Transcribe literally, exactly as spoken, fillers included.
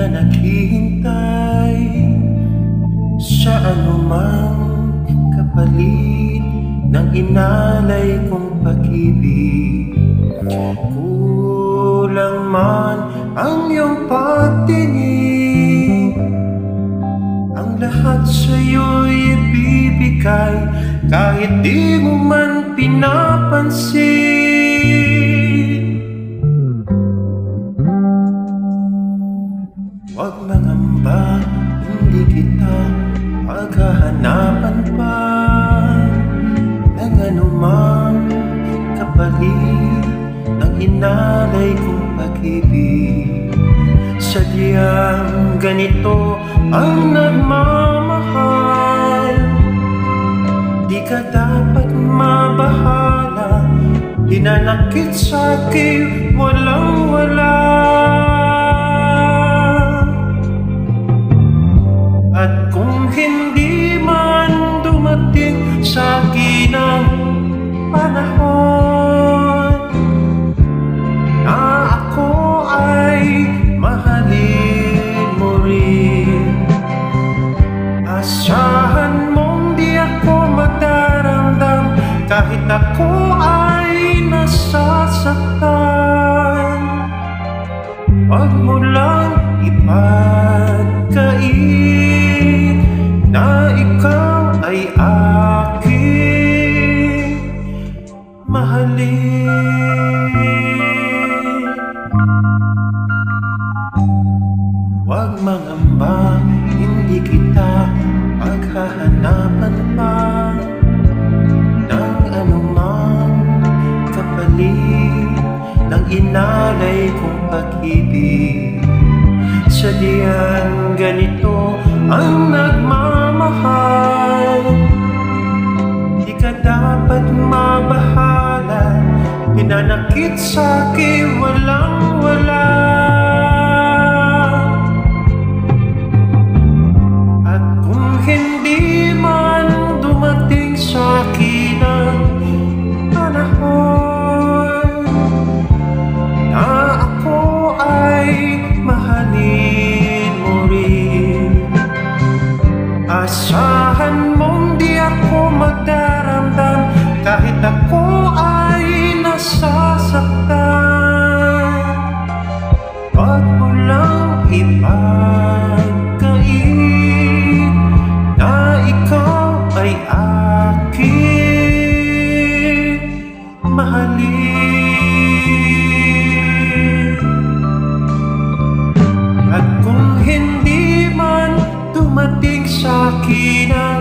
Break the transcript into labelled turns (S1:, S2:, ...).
S1: na naghihintay sa anumang kapalit ng inalay kong pag-ibig. Kulang man ang iyong pagtingin, ang lahat sa'yo'y ibibigay kahit di mo man pinapansin. Huwag mangamba, hindi kita paghahanapan pa ng anumang kapalit ng inalay kong pag-ibig. Sadyang ganito ang nagmamahal, di ka dapat mabahala, hinanakit sa'kin walang wala. At kung hindi man dumating sa'kin ang panahon na ako ay mahalin mo rin, asahan mong di ako magdaramdam kahit ako ay nasasaktan. Huwag mo lang ipagkait na ikaw ay aking mahalin. Huwag mangamba, hindi kita paghahanapan pa ng anumang kapalit ng inalay kong pag-ibig. Sadyang ganito ang nagmamahal, di ka dapat mabahala, hinanakit sa'kin walang wala. At kung hindi man dumating sa'kin ang panahon na ako ay mahalin mo rin, asahan mong di ako magdaramdam kahit ako ay nasasaktan. Huwag mo lang ipagkait na ikaw ay aking mahalin. At kung hindi man dumating sa'kin ang